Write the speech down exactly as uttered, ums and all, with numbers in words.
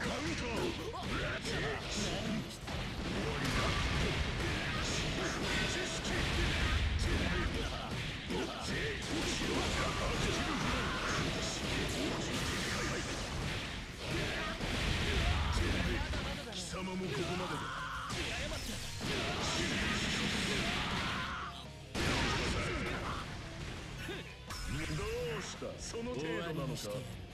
貴様もここまでだ。どうした、その程度なのか。